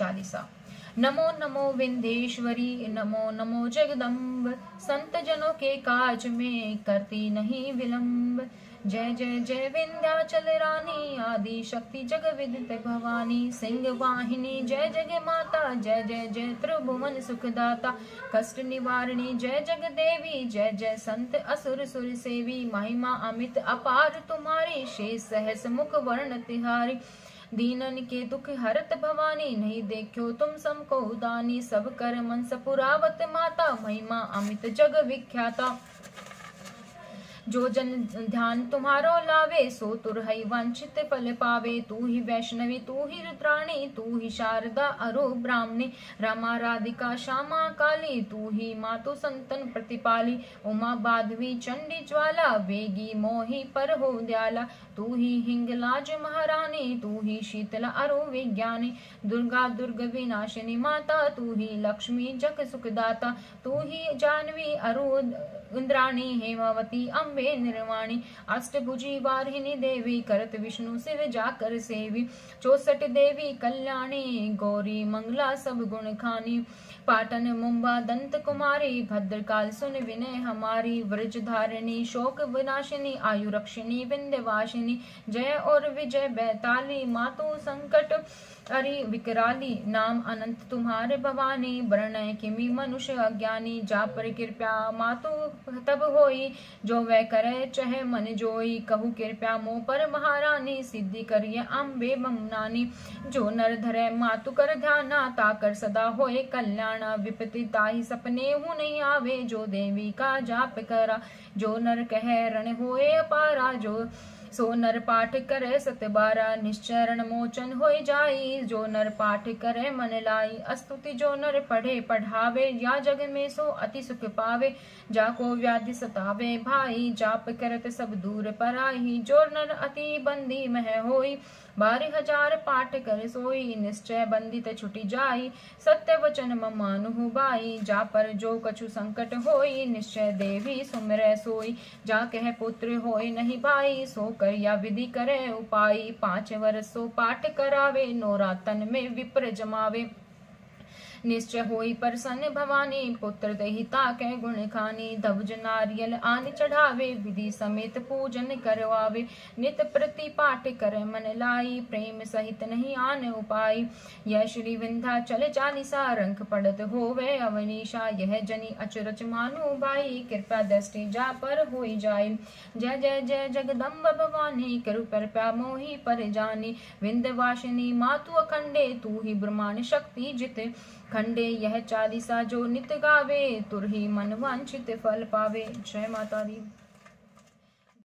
चालीसा। नमो नमो विंध्येश्वरी, नमो नमो जगदम्ब, संत जनों के काज में करती नहीं विलंब। जय जय जय विंध्याचल रानी, आदि शक्ति जग विदित भवानी। सिंह वाहिनी जय जग माता, जय जय जय त्रिभुवन सुखदाता। कष्ट निवारणी जय जग देवी, जय जय संत असुर सुर सेवी। महिमा अमित अपार तुम्हारी, शेष सहस मुख वर्ण तिहारी। दीनन के दुख हरत भवानी, नहीं देखो तुम समको उदानी। सब कर मन सपुरावत माता, महिमा अमित जग विख्याता। जो जन ध्यान तुम्हारो लावे, सो तुरहई वांछित फल पावे। तू ही वैष्णवी, तू ही रुद्राणी, तू ही शारदा अरो ब्राह्मणी। रमा राधिका श्यामा काली, तू ही मातु संतन प्रतिपाली। उमा बाधवी चंडी ज्वाला, वेगी मोही पर हो दयाला। तू ही हिंगलाज महारानी, तू ही शीतला अरो विज्ञानी। दुर्गा दुर्ग विनाशिनी माता, तू ही लक्ष्मी जग सुखदाता। तू ही जानवी अरो इंद्राणी, हेमावती अम्बे निर्वाणी। अष्टभुजी वारिणी देवी, करत विष्णु शिव जाकर सेवी। 64 देवी कल्याणी, गौरी मंगला सब गुण खानी। पाटन मुंबा दंत कुमारी, भद्रकाल सुन विनय हमारी। व्रज धारिणी शोक विनाशिनी, आयु रक्षिणी विंध्यवासिनी। जय और विजय बैताली, मातु संकट हरि विकराली। नाम अनंत तुम्हारे भवानी, वर्णय किमि मनुष्य अज्ञानी। जा पर कृपया मातु तब होई, जो वह करे चहे मन जोई। कहु कृपया मोह पर महारानी, सिद्धि करिए अम्बे ममनानी। जो नर धरे मातु कर ध्याना, ताकर सदा होए कल्याणा। विपत्ति ताहि सपने हूँ नहीं आवे, जो देवी का जाप करा। जो नर कहे रण होए अपारा, जो सो नर पाठ करे सतबारा। निश्चरण मोचन होई जाई, जो नर पाठ करे मन लाई। स्तुति जो नर पढ़े पढ़ावे, या जग में सो अति सुख पावे। जाको व्याधि सतावे भाई, जाप करत सब दूर पराई। जो नर अति बंदी मह होई, 12,000 पाठ कर सोई। निश्चय बंदित छुटी जाई, सत्य वचन मानु बाई। जा पर जो कछु संकट होई, निश्चय देवी सुमिरै सोई। जा कह पुत्र होय नहीं भाई, सो कर या विधि करे उपाय। 5 वर्ष सो पाठ करावे, नौरातन में विप्र जमावे। निश्चय होई प्रसन्न भवानी, पुत्र दही ताके गुण खानी। धवज नारियल आन चढ़ावे, विधि समेत पूजन करवावे। नित प्रति पाठ करे मन लाई, प्रेम सहित नहीं आन उपाय। यह श्री विंध्याचल चालीसा, रंक पढ़त होवे अवनीशा। यह जनी अचरज मानु बाई, कृपा दृष्टि जा पर होई जाय। जय जय जय जगदम्ब भवानी, करु कृपा मोहि पर जानी। विंध्यवासिनी मातु अखंडे, तू ही ब्रह्मांड शक्ति जित खंडे। यह चालीसा जो नित गावे, तुरही मन वांछित फल पावे। जय माता दी।